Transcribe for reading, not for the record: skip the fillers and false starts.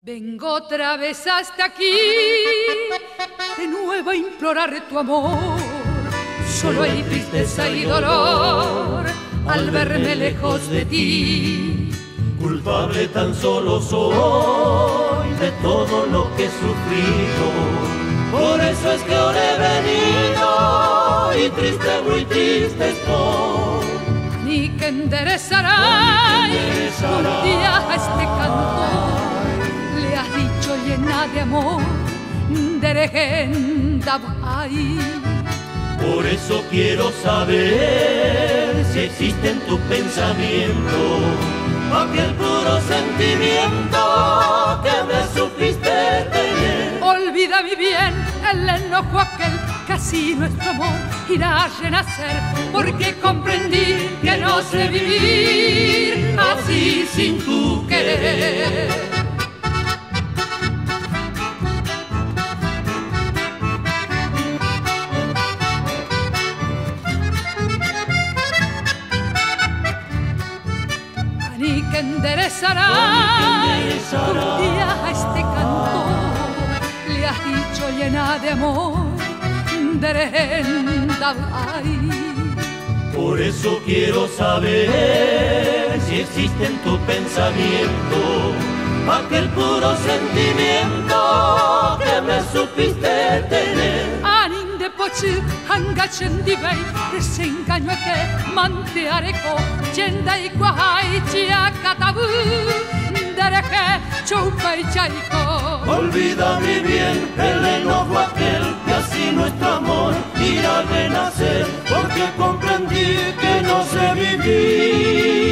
Vengo otra vez hasta aquí, de nuevo a implorar tu amor. Solo hay tristeza y dolor al verme lejos de ti. Culpable tan solo soy de todo lo que he sufrido. Por eso es que ahora he venido y triste, muy triste estoy. Ni que enderezará un día a este cantor. Le has dicho llena de amor, de legenda hay. Por eso quiero saber si existe en tu pensamiento aquel puro sentimiento que me supiste tener. Olvida mi bien el enojo aquel, casi nuestro amor irá a renacer, porque comprendí que no sé vivir así sin tu querer. Ni que enderezará un día a este cantor. Le has dicho llena de amor, de legenda hay. Por eso quiero saber si existe en tu pensamiento aquel puro sentimiento que me supiste tener. Anin de pochi hangachen divei, desengaño que manteareko, yenda y guahai chiacatabu, dereje chupa y chaiko. Olvida mi bien el enojo aquel, que así nuestro amor irá a renacer, porque comprendí que no sé vivir